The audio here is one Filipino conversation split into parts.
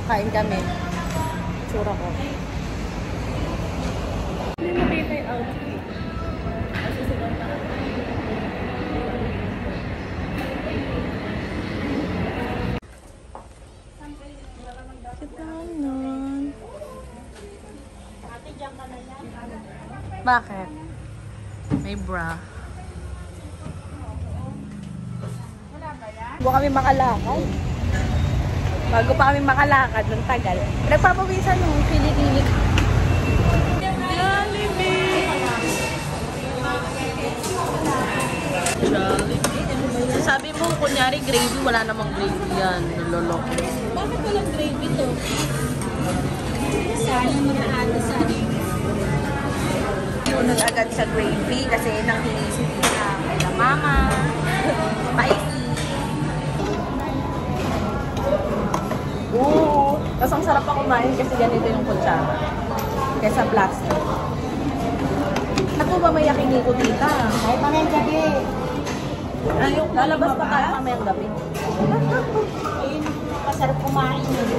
Kain kami. Tsura ko. Bakit? May bra. Bago kami makalakad. Bago pa kami makalakad ng tagal. Nagpapawisan yung kilik-kilik. Jollibee. Sabi mo, kunyari gravy, wala namang gravy yan. Niloloko. Bakit walang gravy to? Sana makahalo sa unod agad sa gravy kasi nang hinisip na kay la mama. Paisi. Oo. Tapos ang sarap pa kumain kasi ganito yung kutsara. Kesa plastic. Ako ba may yakin ko tita? Ay, pamayang gabi. Ayun, lalabas pa tayo pamayang gabi. Ayun, masarap kumain yun.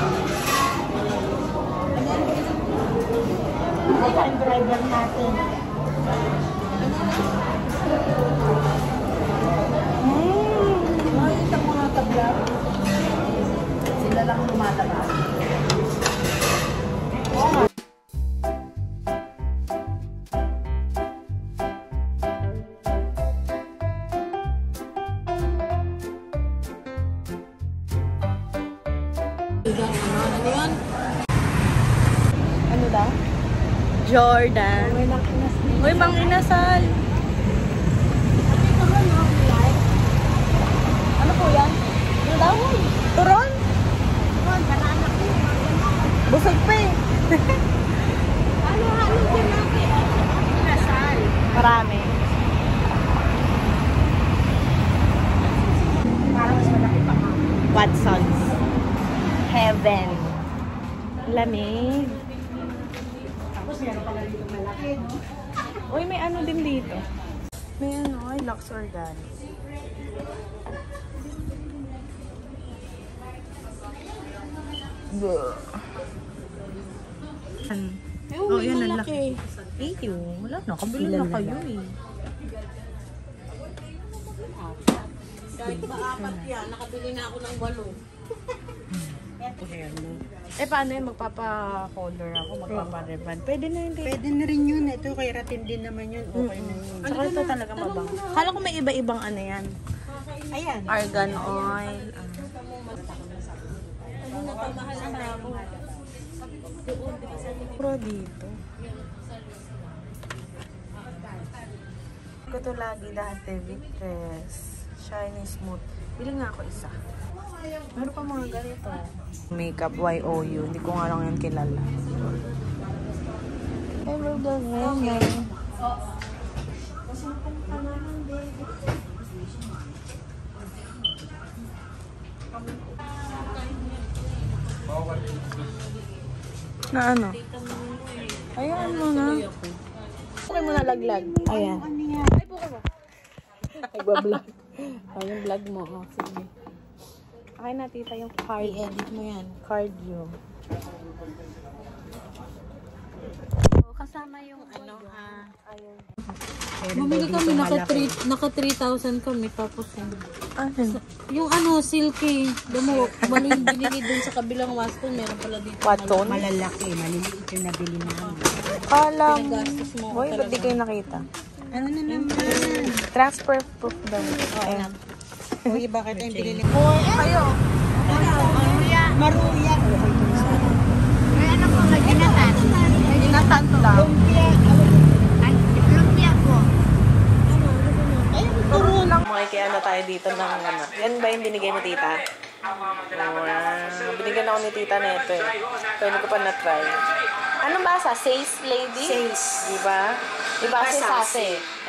Ay, ang driver natin. Makikita mo nga tabla. Sila lang lumataba. Ano daw? Jordan. Uy, mang inasal. Ano po yan? Ano daw? Turon? Turon, banana po. Busog pa eh. Halo-halo din natin. Inasal. Marami. Parang mas malaki pa ka. Watson's Heaven. Lamig. Uy, may ano din dito. May ano, ay Lux Organic. Oh, yan ang laki. Eyo, wala na. Kabili na kayo eh. Kahit maapat yan, nakabili na ako ng 8. Eh, paano yun? Magpapa-color ako, magpapa-ribbon. Pwede na yun. Pwede na rin yun. Ito, kay Ratin din naman yun. Okay na yun. Tsaka ito talaga mabang. Kala ko may iba-ibang ano yan. Ayan. Argan oil. Puro dito. Ko to lagi dati. Victress. Shiny smooth. Bili nga ako isa. Meron pa mga ganito. Makeup YOU. Hindi ko nga lang yan kilala. Ever gagawin. Na ano? Ayan mo na. Okay mo na laglag. Ayan. Ay, buka mo. Nagbablog. Ayun, vlog mo. Oh, sige. Okay na, tita, yung card. I-edit mo yan. Card view. Oh, kasama yung ano, ayun. Bumili kami, naka 3,000 kami, tapos yung ano, silky. Bali yung binili dun sa kabilang Waston, meron pala dito. Waton? Malalaki, maliliit yung nabili namin. Kala mo. Hoy, ba't di kayo nakita? Ano na naman? Transfer proof daw. Ayan. Uy, bakit yung binili mo? Hoy, kayo. Maruya. Maruya. May ano po, ginatan. Ginatan daw. Lumpia. Lumpia po. Turo lang. Makikaya na tayo dito ng ano. Yan ba yung binigay mo, tita? Binigyan ako ni tita na ito eh. Pero hindi ko pa na-try. Anong basa? Says lady? Says. Diba? Diba kasi sase?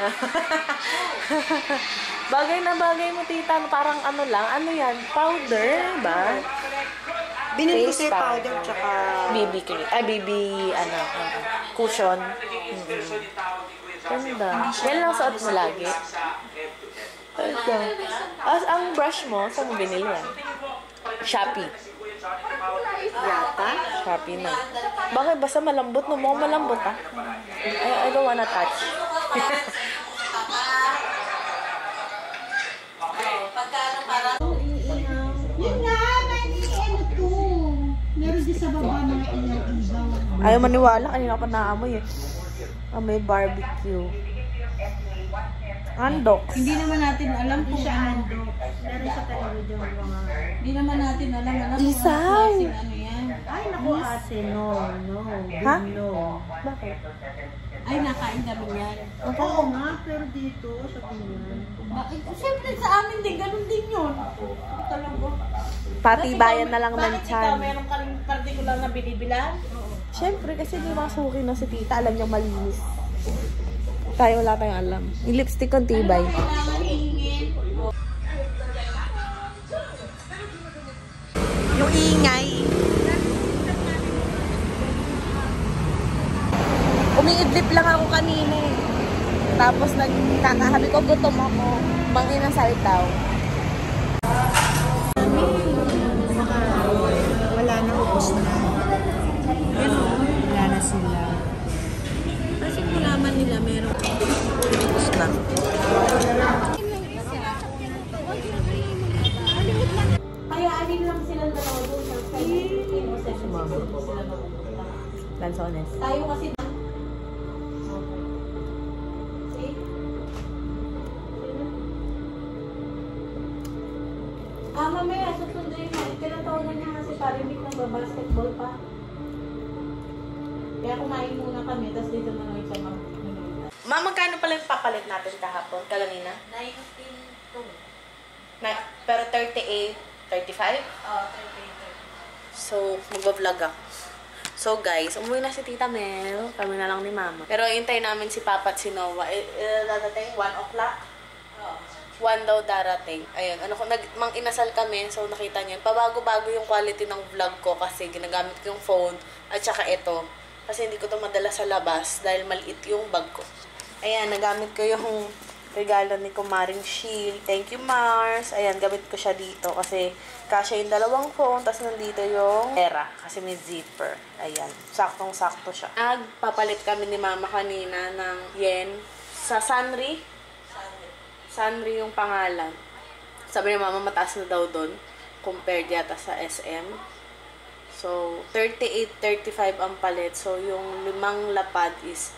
Bagay na bagay mo, tita. Parang ano lang. Ano yan? Powder, ba? Binili ko sa'yo powder tsaka BB cream. Ay, BB, ano, cushion. Ganda. Yan lang suot mo lagi. Ito. Ang brush mo, saan mo binili yan? Shopee. Yata? Shopee na. Bakit? Basta malambot. No, mukhang malambot, ha? I don't wanna touch. Yun nga, ano to. Meron din sa baba mga ilaw-ilaw. Ayaw maniwala. Kanina pa naamoy, eh. Amoy barbecue. Andok. Hindi naman natin alam kung ano. Meron sa television mga... Hindi naman natin alam Isaw! Kung ano yan. Ay, naku ate, no. Ha? No. Bakit? Ay, nakain kami yan. Oo nga, pero dito sa Pinan. Siyempre sa amin din, ganun din yun. Talaga. Patibayan na lang ng Bakit ikaw, tiyan. meron ka rin particular na binibilan? Siyempre, kasi di ba suki na si tita, alam niyang malinis. Tayo wala tayong alam. Yung lipstick ang tibay. Kailangan hihingin. Yung ingay. Umiidlip lang ako kanina eh. Tapos nagkakahabi ko, gutom ako. Mangin ng saltaw. Wala na, ubos na. Wala na sila. Kasi kulaman nila meron. Ubus na. Kaya alin lang silang dalawa doon sa Lanzones. tayo kasi mamaya susunduin na. Tinatawagan niya kasi parinig ng basketball pa. Kaya kumain muna kami, tapos dito na lang siya Ma, magkano pala yung papalit natin kahapon? Kaganina? 19.2. Pero 38, 35? So, magbablog ako. So guys, umuwi na si Tita Mel. Kami na lang ni Mama. Pero hintayin namin si Papa at si Noah. Dadating 1 o'clock. 1 daw darating. Ayun, mang inasal kami. So nakita niyo, pabago-bago yung quality ng vlog ko kasi ginagamit ko yung phone at saka ito. Kasi hindi ko to madala sa labas dahil maliit yung bag ko. Ayan, nagamit ko yung regalo ni Kumaring Shield. Thank you, Mars. Ayan, gamit ko siya dito kasi kasya yung dalawang phone, tapos nandito yung pera kasi may zipper. Ayan, saktong-sakto siya. Nagpapalit kami ni Mama kanina ng yen sa Sanri. Sanri yung pangalan. Sabi ni Mama, mataas na daw doon compared yata sa SM. So, 38-35 ang palit. So, yung 5 lapad is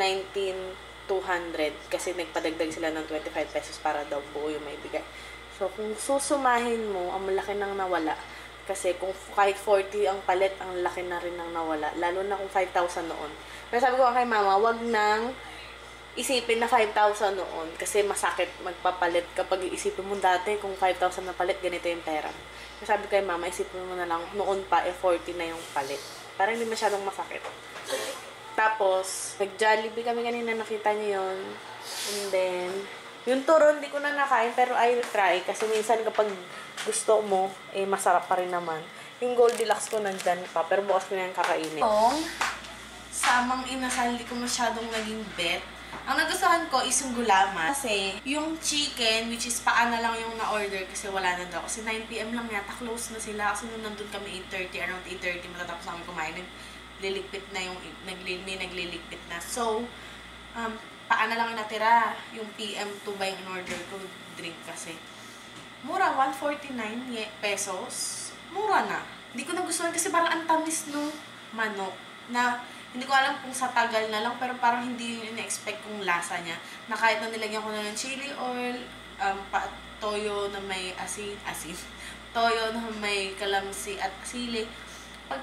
19,200 kasi nagpadagdag sila ng 25 pesos para daw buo yung may bigay. So, kung susumahin mo, ang malaki nang nawala. Kasi kung kahit 40 ang palit, ang laki na rin nang nawala. Lalo na kung 5,000 noon. Pero sabi ko kay Mama, wag nang isipin na 5,000 noon. Kasi masakit magpapalit kapag iisipin mo dati kung 5,000 na palit, ganito yung pera. Kasi sabi ko kay Mama, isipin mo na lang, noon pa, 40 na yung palit. Parang hindi masyadong masakit. Tapos, nag-Jollibee kami kanina, nakita niyo yun. And then, yung turon, hindi ko na nakain, pero I'll try. Kasi minsan kapag gusto mo, masarap pa rin naman. Yung Goldilocks ko nandyan pa, pero bukas ko na yung kakainin. Samang inasal, hindi ko masyadong naging bet. Ang nagustuhan ko is yung gulaman. Kasi yung chicken, which is paa na lang yung na-order kasi wala na daw. Kasi 9 PM lang yata, close na sila. Kasi nung nandun kami 8:30, around 8:30, matatapos namin kumain. Nagliligpit na yung, nagliligpit na. So, paa na lang yung natira. Yung PM2 ba yung in-order ko, drink kasi. Mura, 149 pesos. Mura na. Hindi ko nagustuhan kasi parang ang tamis no manok. Na, hindi ko alam kung sa tagal na lang, pero parang hindi yun in-expect kong lasa niya. Na kahit na nilagyan ko na ng chili oil, toyo na may asin, toyo na may kalamsi at sili. Pag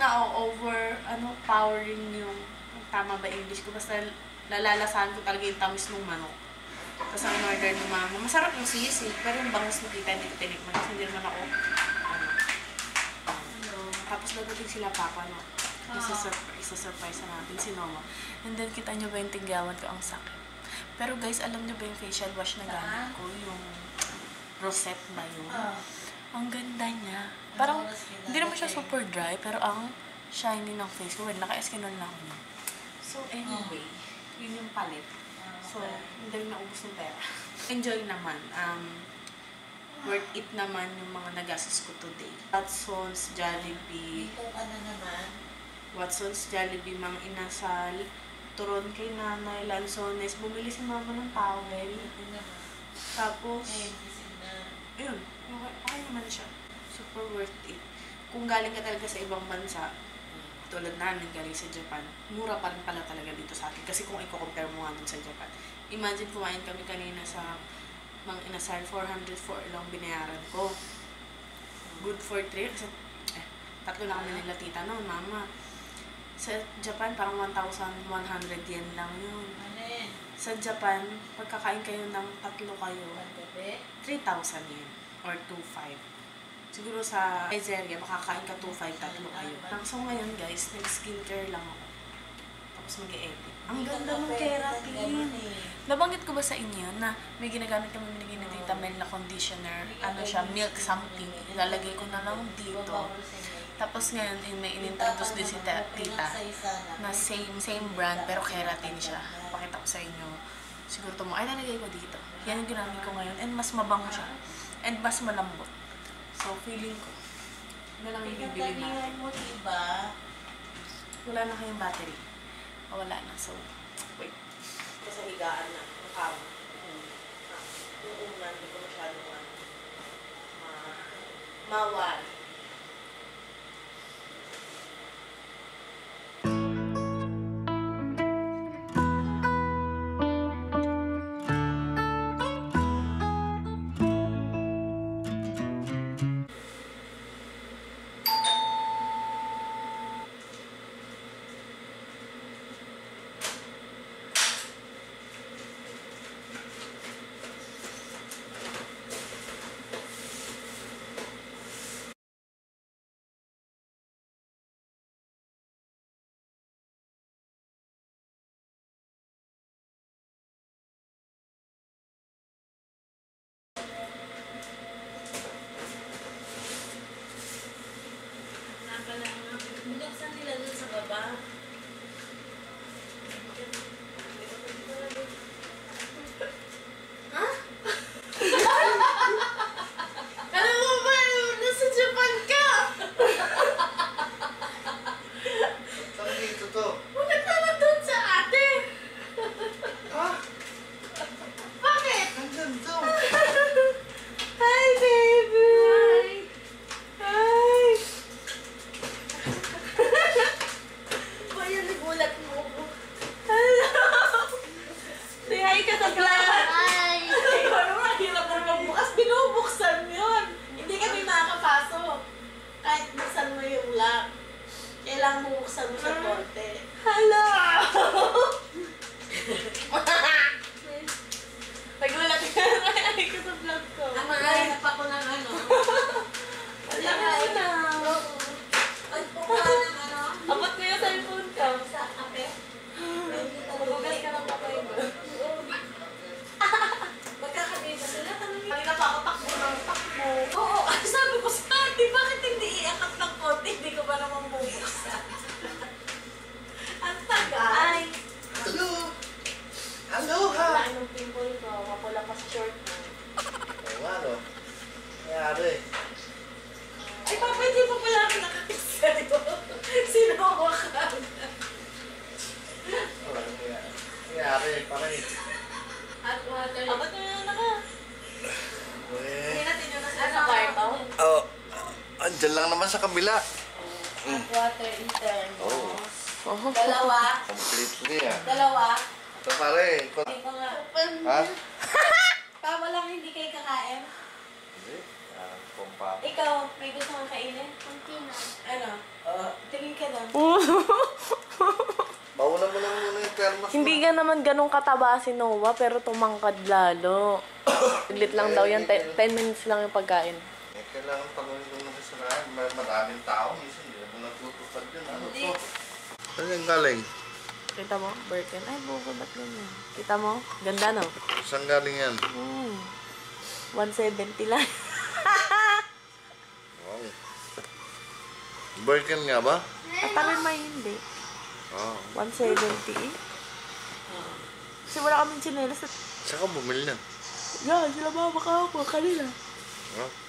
powering yung, tama ba English ko, basta lalalasahan ko talaga yung tamis ng manok. Tapos ang in-order ng Mama, masarap yung sisig, pero yung bangus na kita, hindi ko tinikman kasi hindi naman ako, tapos dadating sila Papa, no? Isa-surprise na natin si Noah. And then, kita nyo ba yung tinggawan ko? Ang sakit. Pero guys, alam nyo ba yung facial wash na gamit ko? Yung Rosette ba yun? Ang ganda niya. Parang, hindi naman siya super dry, pero ang shiny ng face ko. Well, naka-eskinol na ako niya. So, anyway, yun yung palit. So, hindi rin naubos ng pera. Enjoy naman. worth it naman yung mga nagastos ko today. Watson's, Jollibee. Watson's, Jollibee, Mang Inasal, turon kay Nanay, Lanzones. Bumili si Mama ng towel. Tapos, ayun, okay naman siya. Super worth it. Kung galing ka talaga sa ibang bansa, tulad namin galing sa Japan, mura pa rin pala talaga dito sa atin. Kasi kung i-compare mo nga dun sa Japan, imagine kumain kami kanina sa Mang Inasal, 404 lang binayaran ko. Good for 3 kasi tatlo na kami nila tita noon, Mama. Sa Japan, parang 1,100 yen lang yun. Sa Japan, pagkakain kayo ng tatlo kayo, 3,000 yen or 2,500. Siguro sa Nigeria, makakain ka 2,500, tatlo kayo. So ngayon guys, nag-skincare lang ako. Tapos mag-e-edit. Ang ganda ng keratin. Nabanggit ko ba sa inyo na may ginagamit kami binigay ni Tita Mel na conditioner, ano siya, milk something. Ilalagay ko na lang dito. Tapos ngayon, may inintroduce din si Tita na same brand pero keratin siya. Pakita ko sa inyo. Siguro ito mo, ay nalagay ko dito. Yan yung ginamit ko ngayon and mas mabango siya. And mas malambot. So, feeling ko, ano lang yung bibili natin. Wala na kayong battery. Wala na. So, wait. Sa higaan na. Nakam. Yung una, hindi ko masyadong mawal. Binuksan nila dun sa baba. Ha? Alam mo ba, nasa Japan ka? Saan dito to? Bakit naman dun sa ate? Ha? Bakit? Nandun to. Hi, baby! Hi! Bayan, nagulat mo ko. Hello! Say hi ka sa vlog! Hi! Ano nga, hirap na magbukas. Binubuksan yun. Hindi kami makakapasok. Kahit buksan mo yung lock. Kailangan mo buksan mo sa konti. Hello! Nagulat ka na. Ay ka sa vlog ko. Hanap ako ng ano. Wala ka na. Ay, puka ng ano. Abot ko yung cellphone ko. Sa kape. Magugas ka ng kapay mo. Magkakabisa sila. Kanina pa ako takbo ng takbo. Oo, sabi ko sa ate, bakit hindi iangat ng konti? Hindi ko ba naman bubuksan? Ang tagal. Ay! Hello? Aloha! Wala yung pimple ko. Mapula pa sa short mo. Oo, ano? Nangyari. Ay, papa, hindi pa pala ako nakakis sa'yo. Sinawa ka. Wala nangyari. Nangyari, pakit. Hot water. Abot mo yun na ka. Eh. natin yun sa kwarto. Oh, andyan lang naman sa kabila. Hot water intern. Oh, Dalawa. completely ah. Dalawa. Ito pare. Hindi ko nga. Ha? Tama lang hindi kayo kakain. Hindi. Kumpa. Ikaw, may gusto kang kainin? Kunti na. Ano? Tingin ka doon. Bawala mo lang muna yung thermos. Hindi ka naman ganun kataba si Noah, pero tumangkad lalo. Saglit lang daw yan. 10 minutes lang yung pagkain. Eh, kailangan pagawin ko ng kasalanan. Maraming tao. Minsan, hindi naman nagtutupad yun. Ano Hindi. to? Saan yung galing? Kita mo? Birkin. Ay, buko, ba't ganyan? Kita mo? Ganda, no? Saan galing yan? 170 lang. Wow. Birkin nga ba? At may hindi. Oo. 170 eh. Kasi wala kaming chinelas at... Saan ka bumili na? Yan, sila mama ka ako, kanila. No?